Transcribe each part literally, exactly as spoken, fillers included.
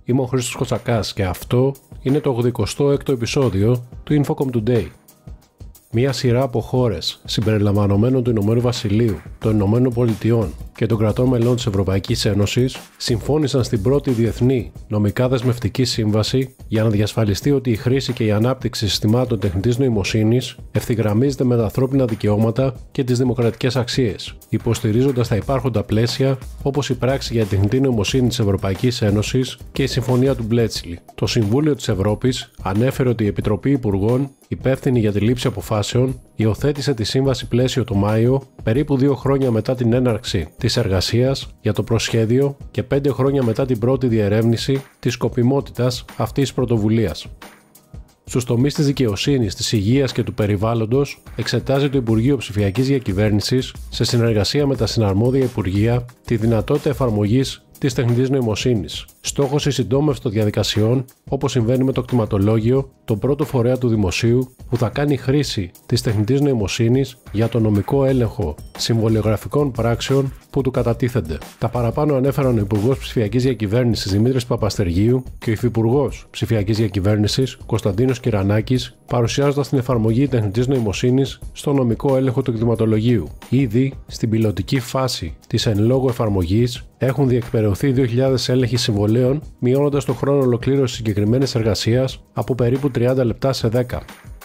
είμαι ο Χρήστος Κοτσακάς και αυτό είναι το ογδοηκοστό έκτο επεισόδιο του Infocom Today. Μία σειρά από χώρες συμπεριλαμβανομένων του Ηνωμένου Βασιλείου, των Ηνωμένων Πολιτειών και των κρατών μελών της Ευρωπαϊκής Ένωσης συμφώνησαν στην πρώτη διεθνή νομικά δεσμευτική σύμβαση για να διασφαλιστεί ότι η χρήση και η ανάπτυξη συστημάτων τεχνητής νοημοσύνης ευθυγραμμίζεται με τα ανθρώπινα δικαιώματα και τις δημοκρατικές αξίες, υποστηρίζοντας τα υπάρχοντα πλαίσια όπως η πράξη για τεχνητή νοημοσύνη της Ευρωπαϊκής Ένωσης και η Συμφωνία του Μπλέτσιλι. Το Συμβούλιο της Ευρώπης ανέφερε ότι η Επιτροπή Υπουργών, υπεύθυνη για τη λήψη αποφάσεων, υιοθέτησε τη σύμβαση πλαίσιο το Μάιο, περίπου δύο χρόνια μετά την έναρξη της εργασίας για το προσχέδιο και πέντε χρόνια μετά την πρώτη διερεύνηση της σκοπιμότητας αυτής της πρωτοβουλίας. Στους τομείς της δικαιοσύνης, της υγείας και του περιβάλλοντος, εξετάζει το Υπουργείο Ψηφιακής Διακυβέρνησης, σε συνεργασία με τα συναρμόδια Υπουργεία, τη δυνατότητα εφαρμογής της τεχνητής νοημοσύνης. Στόχος η συντόμευση των διαδικασιών, όπως συμβαίνει με το κτηματολόγιο, τον πρώτο φορέα του δημοσίου που θα κάνει χρήση της τεχνητής νοημοσύνης για το νομικό έλεγχο συμβολιογραφικών πράξεων που του κατατίθενται. Τα παραπάνω ανέφεραν ο Υπουργός Ψηφιακής Διακυβέρνησης Δημήτρης Παπαστεργίου και ο Υφυπουργός Ψηφιακής Διακυβέρνησης Κωνσταντίνος Κυρανάκης, παρουσιάζοντας την εφαρμογή τεχνητής νοημοσύνης στο νομικό έλεγχο του κτηματολογίου. Ήδη στην πιλωτική φάση της εν λόγω εφαρμογής έχουν διεκπεραιωθεί δύο χιλιάδες έλεγχοι συμβολέων, μειώνοντας το χρόνο ολοκλήρωσης συγκεκριμένης εργασίας από περίπου τριάντα λεπτά σε δέκα.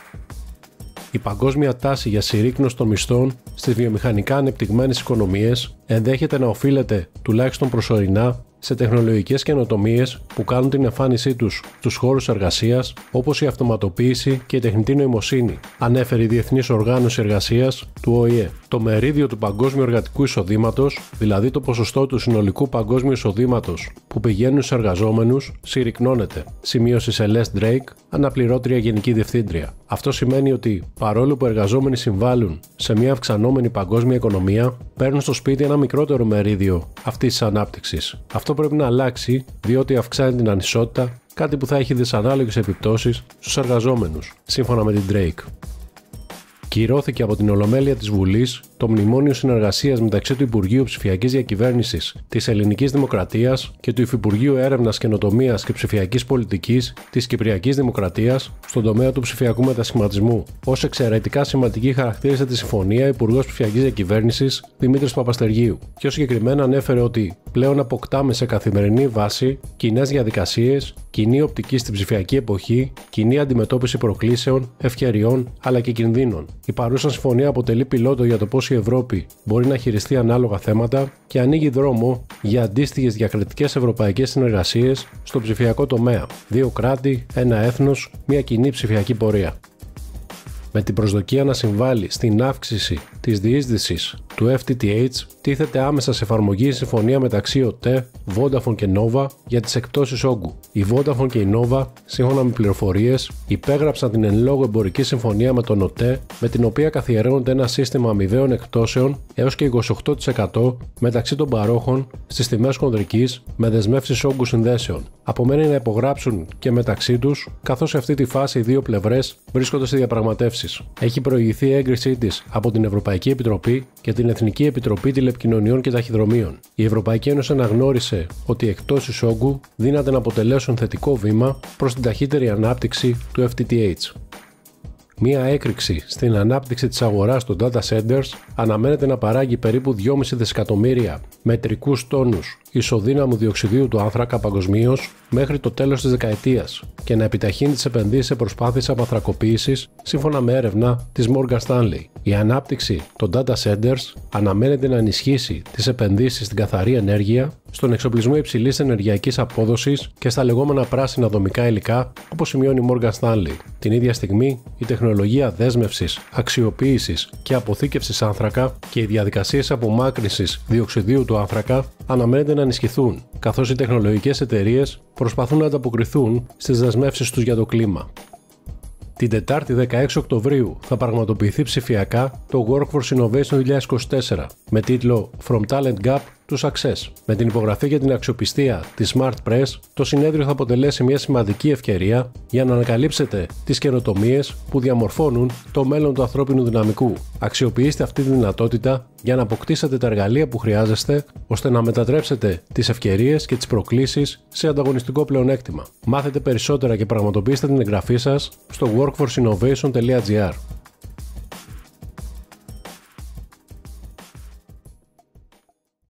Η παγκόσμια τάση για συρρίκνωση των μισθών στις βιομηχανικά ανεπτυγμένες οικονομίες ενδέχεται να οφείλεται, τουλάχιστον προσωρινά, σε τεχνολογικές καινοτομίες που κάνουν την εμφάνισή τους στους χώρους εργασίας, όπως η αυτοματοποίηση και η τεχνητή νοημοσύνη, ανέφερε η Διεθνής Οργάνωση Εργασίας του Ο Η Ε. Το μερίδιο του παγκόσμιου εργατικού εισοδήματος, δηλαδή το ποσοστό του συνολικού παγκόσμιου εισοδήματος που πηγαίνουν στους εργαζόμενους, συρρικνώνεται, σημείωσε η Σελέστ Ντρέικ, αναπληρώτρια γενική διευθύντρια. Αυτό σημαίνει ότι, παρόλο που οι εργαζόμενοι συμβάλλουν σε μια αυξανόμενη παγκόσμια οικονομία, παίρνουν στο σπίτι ένα μικρότερο μερίδιο αυτής της ανάπτυξης. Αυτό πρέπει να αλλάξει, διότι αυξάνει την ανισότητα, κάτι που θα έχει δυσανάλογες επιπτώσεις στους εργαζόμενους, σύμφωνα με την Drake. Κυρώθηκε από την Ολομέλεια της Βουλής το Μνημόνιο Συνεργασίας μεταξύ του Υπουργείου Ψηφιακής Διακυβέρνησης της Ελληνικής Δημοκρατίας και του Υφυπουργείου Έρευνας, Καινοτομίας και Ψηφιακής Πολιτικής της Κυπριακής Δημοκρατίας στον τομέα του ψηφιακού μετασχηματισμού. Ως εξαιρετικά σημαντική χαρακτήρισε τη συμφωνία Υπουργός Ψηφιακής Διακυβέρνησης Δημήτρης Παπαστεργίου. Πιο συγκεκριμένα ανέφερε ότι πλέον αποκτάμε σε καθημερινή βάση κοινές διαδικασίες, κοινή οπτική στην ψηφιακή εποχή, κοινή αντιμετώπιση προκλήσεων, ευκαιριών αλλά και κινδύνων. Η παρούσα συμφωνία αποτελεί πιλότο για το πώς η Ευρώπη μπορεί να χειριστεί ανάλογα θέματα και ανοίγει δρόμο για αντίστοιχες διακρατικές ευρωπαϊκές συνεργασίες στο ψηφιακό τομέα. Δύο κράτη, ένα έθνος, μια κοινή ψηφιακή πορεία. Με την προσδοκία να συμβάλλει στην αύξηση της διείσδυσης του Εφ Τι Τι Έιτς, τίθεται άμεσα σε εφαρμογή η συμφωνία μεταξύ Ο Τε, Vodafone και Nova για τις εκπτώσεις όγκου. Η Vodafone και η Nova, σύμφωνα με πληροφορίες, υπέγραψαν την εν λόγω εμπορική συμφωνία με τον Ο Τε, με την οποία καθιερώνεται ένα σύστημα αμοιβαίων εκπτώσεων έως και είκοσι οκτώ τοις εκατό μεταξύ των παρόχων στις τιμές χονδρικής με δεσμεύσεις όγκου συνδέσεων. Απομένει να υπογράψουν και μεταξύ τους, καθώς σε αυτή τη φάση οι δύο πλευρές βρίσκονται σε διαπραγματεύσεις. Έχει προηγηθεί η έγκρισή της από την Ευρωπαϊκή Επιτροπή και την Εθνική Επιτροπή Τηλεπικοινωνιών και Ταχυδρομείων. Η Ευρωπαϊκή Ένωση αναγνώρισε ότι οι εκπτώσεις όγκου δύναται να αποτελέσουν θετικό βήμα προς την ταχύτερη ανάπτυξη του Εφ Τι Τι Έιτς. Μία έκρηξη στην ανάπτυξη της αγοράς των data centers αναμένεται να παράγει περίπου δυόμισι δισεκατομμύρια μετρικούς τόνους ισοδύναμου διοξιδίου του άνθρακα παγκοσμίως μέχρι το τέλος της δεκαετίας και να επιταχύνει τις επενδύσεις σε προσπάθειες απανθρακοποίησης, σύμφωνα με έρευνα της Morgan Stanley. Η ανάπτυξη των data centers αναμένεται να ενισχύσει τις επενδύσεις στην καθαρή ενέργεια, στον εξοπλισμό υψηλής ενεργειακής απόδοσης και στα λεγόμενα πράσινα δομικά υλικά, όπως σημειώνει η Morgan Stanley. Την ίδια στιγμή, η τεχνολογία δέσμευσης, αξιοποίησης και αποθήκευσης άνθρακα και οι διαδικασίες απομάκρυνσης διοξιδίου του άνθρακα αναμένεται να ενισχυθούν, καθώς οι τεχνολογικές εταιρείες προσπαθούν να ανταποκριθούν στις δεσμεύσεις τους για το κλίμα. Την Τετάρτη δεκαέξι Οκτωβρίου θα πραγματοποιηθεί ψηφιακά το Workforce Innovation δύο χιλιάδες είκοσι τέσσερα με τίτλο From Talent Gap του Success. Με την υπογραφή για την αξιοπιστία της Smart Press, το συνέδριο θα αποτελέσει μια σημαντική ευκαιρία για να ανακαλύψετε τις καινοτομίες που διαμορφώνουν το μέλλον του ανθρώπινου δυναμικού. Αξιοποιήστε αυτή τη δυνατότητα για να αποκτήσετε τα εργαλεία που χρειάζεστε ώστε να μετατρέψετε τις ευκαιρίες και τις προκλήσεις σε ανταγωνιστικό πλεονέκτημα. Μάθετε περισσότερα και πραγματοποιήστε την εγγραφή σας στο workforce innovation dot gr.